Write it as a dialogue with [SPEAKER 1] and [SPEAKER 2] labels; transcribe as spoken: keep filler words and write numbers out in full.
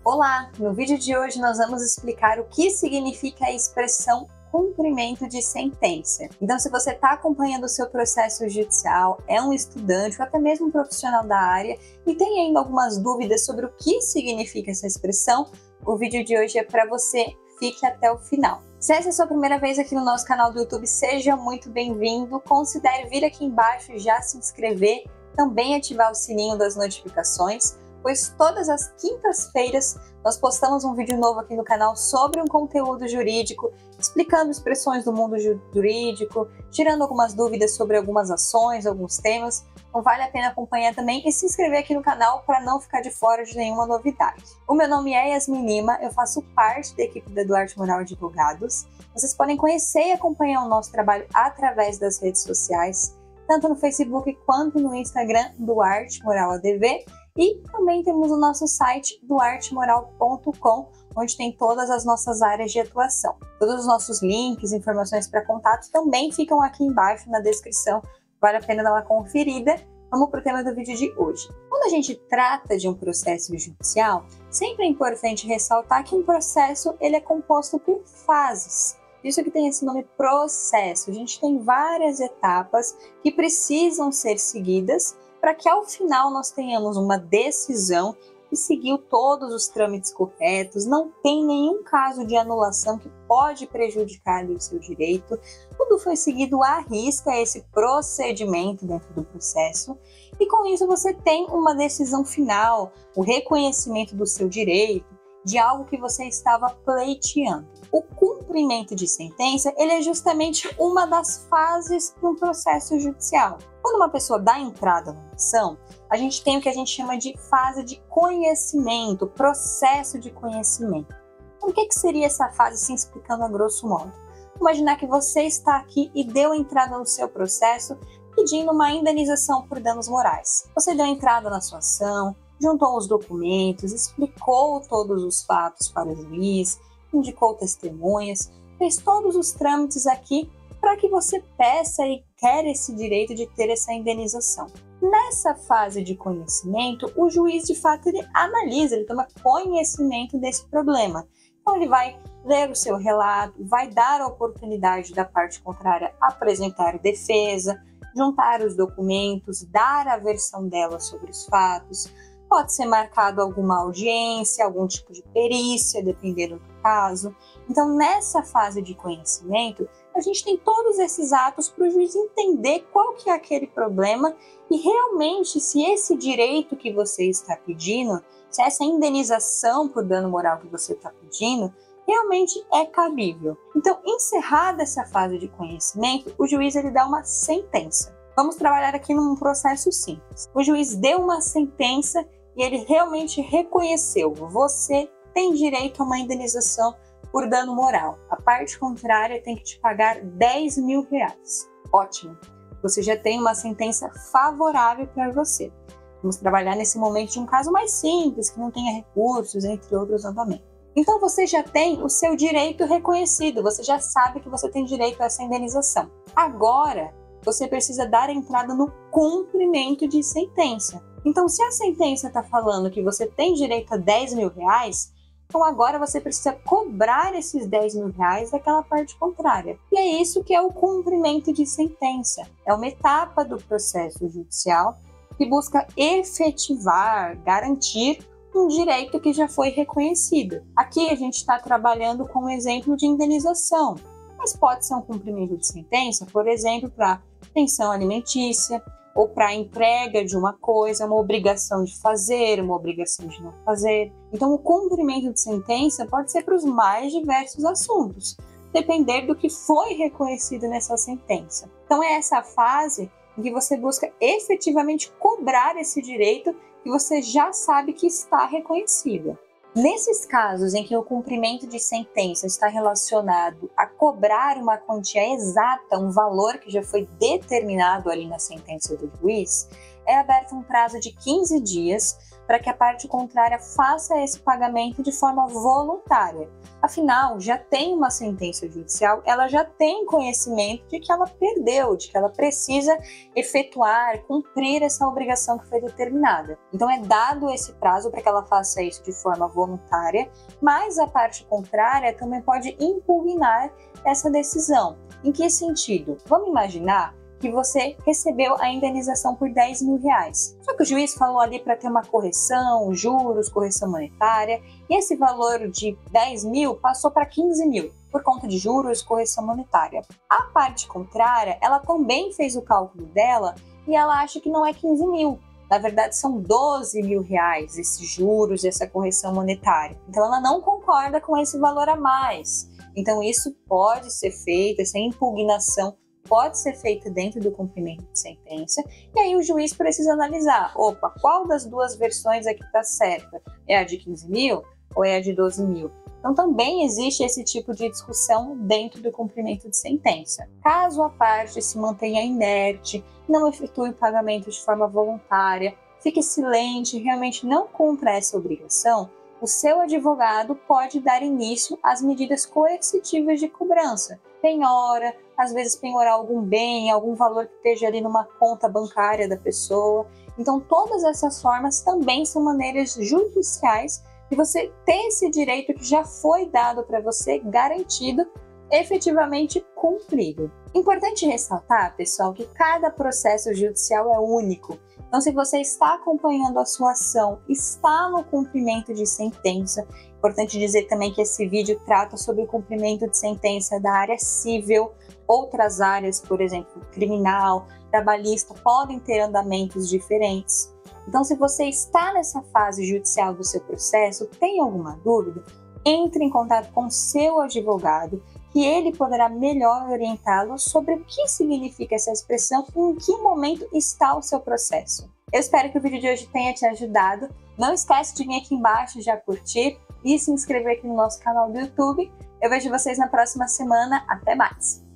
[SPEAKER 1] Olá! No vídeo de hoje nós vamos explicar o que significa a expressão cumprimento de sentença. Então, se você está acompanhando o seu processo judicial, é um estudante ou até mesmo um profissional da área e tem ainda algumas dúvidas sobre o que significa essa expressão, o vídeo de hoje é para você. Fique até o final. Se essa é a sua primeira vez aqui no nosso canal do YouTube, seja muito bem-vindo. Considere vir aqui embaixo e já se inscrever, também ativar o sininho das notificações, pois todas as quintas-feiras nós postamos um vídeo novo aqui no canal sobre um conteúdo jurídico, explicando expressões do mundo jurídico, tirando algumas dúvidas sobre algumas ações, alguns temas. Então vale a pena acompanhar também e se inscrever aqui no canal para não ficar de fora de nenhuma novidade. O meu nome é Yasmin Lima, eu faço parte da equipe da Duarte Moral Advogados. Vocês podem conhecer e acompanhar o nosso trabalho através das redes sociais, tanto no Facebook quanto no Instagram, Duarte Moral A D V. E também temos o nosso site duarte moral ponto com, onde tem todas as nossas áreas de atuação. Todos os nossos links, informações para contato também ficam aqui embaixo na descrição. Vale a pena dar uma conferida. Vamos para o tema do vídeo de hoje. Quando a gente trata de um processo judicial, sempre é importante ressaltar que um processo ele é composto por fases. Isso que tem esse nome processo. A gente tem várias etapas que precisam ser seguidas para que ao final nós tenhamos uma decisão que seguiu todos os trâmites corretos, não tem nenhum caso de anulação que pode prejudicar o seu direito, tudo foi seguido à risca esse procedimento dentro do processo, e com isso você tem uma decisão final, o reconhecimento do seu direito, de algo que você estava pleiteando. O cumprimento de sentença, ele é justamente uma das fases de um processo judicial. Quando uma pessoa dá entrada numa ação, a gente tem o que a gente chama de fase de conhecimento, processo de conhecimento. Então, o que, que seria essa fase, se explicando a grosso modo? Imaginar que você está aqui e deu entrada no seu processo pedindo uma indenização por danos morais. Você deu entrada na sua ação, juntou os documentos, explicou todos os fatos para o juiz, indicou testemunhas, fez todos os trâmites aqui para que você peça e quer esse direito de ter essa indenização. Nessa fase de conhecimento, o juiz de fato ele analisa, ele toma conhecimento desse problema. Então ele vai ler o seu relato, vai dar a oportunidade da parte contrária apresentar defesa, juntar os documentos, dar a versão dela sobre os fatos. Pode ser marcado alguma audiência, algum tipo de perícia, dependendo do caso. Então, nessa fase de conhecimento, a gente tem todos esses atos para o juiz entender qual que é aquele problema e realmente se esse direito que você está pedindo, se essa indenização por dano moral que você está pedindo, realmente é cabível. Então, encerrada essa fase de conhecimento, o juiz ele dá uma sentença. Vamos trabalhar aqui num processo simples. O juiz deu uma sentença e ele realmente reconheceu, você tem direito a uma indenização por dano moral. A parte contrária tem que te pagar dez mil reais. Ótimo, você já tem uma sentença favorável para você. Vamos trabalhar nesse momento de um caso mais simples, que não tenha recursos, entre outros novamente. Então você já tem o seu direito reconhecido, você já sabe que você tem direito a essa indenização. Agora, você precisa dar entrada no cumprimento de sentença. Então, se a sentença está falando que você tem direito a dez mil reais, então agora você precisa cobrar esses dez mil reais daquela parte contrária. E é isso que é o cumprimento de sentença. É uma etapa do processo judicial que busca efetivar, garantir um direito que já foi reconhecido. Aqui a gente está trabalhando com um exemplo de indenização, mas pode ser um cumprimento de sentença, por exemplo, para pensão alimentícia, ou para a entrega de uma coisa, uma obrigação de fazer, uma obrigação de não fazer. Então, o cumprimento de sentença pode ser para os mais diversos assuntos, depender do que foi reconhecido nessa sentença. Então, é essa fase em que você busca efetivamente cobrar esse direito que você já sabe que está reconhecido. Nesses casos em que o cumprimento de sentença está relacionado a cobrar uma quantia exata, um valor que já foi determinado ali na sentença do juiz, é aberto um prazo de quinze dias para que a parte contrária faça esse pagamento de forma voluntária. Afinal, já tem uma sentença judicial, ela já tem conhecimento de que ela perdeu, de que ela precisa efetuar, cumprir essa obrigação que foi determinada. Então é dado esse prazo para que ela faça isso de forma voluntária, mas a parte contrária também pode impugnar essa decisão. Em que sentido? Vamos imaginar que você recebeu a indenização por dez mil reais. Só que o juiz falou ali para ter uma correção, juros, correção monetária, e esse valor de dez mil passou para quinze mil, por conta de juros, correção monetária. A parte contrária, ela também fez o cálculo dela e ela acha que não é quinze mil. Na verdade, são doze mil reais esses juros e essa correção monetária. Então, ela não concorda com esse valor a mais. Então, isso pode ser feito, essa impugnação pode ser feita dentro do cumprimento de sentença, e aí o juiz precisa analisar, opa, qual das duas versões aqui está certa? É a de quinze mil ou é a de doze mil? Então também existe esse tipo de discussão dentro do cumprimento de sentença. Caso a parte se mantenha inerte, não efetue o pagamento de forma voluntária, fique silente e realmente não cumpra essa obrigação, o seu advogado pode dar início às medidas coercitivas de cobrança. Penhora, às vezes penhorar algum bem, algum valor que esteja ali numa conta bancária da pessoa. Então todas essas formas também são maneiras judiciais de você ter esse direito que já foi dado para você, garantido, efetivamente cumprido. Importante ressaltar, pessoal, que cada processo judicial é único. Então, se você está acompanhando a sua ação, está no cumprimento de sentença, importante dizer também que esse vídeo trata sobre o cumprimento de sentença da área civil. Outras áreas, por exemplo, criminal, trabalhista, podem ter andamentos diferentes. Então, se você está nessa fase judicial do seu processo, tem alguma dúvida, entre em contato com seu advogado, que ele poderá melhor orientá-lo sobre o que significa essa expressão e em que momento está o seu processo. Eu espero que o vídeo de hoje tenha te ajudado. Não esquece de vir aqui embaixo, já curtir e se inscrever aqui no nosso canal do YouTube. Eu vejo vocês na próxima semana. Até mais!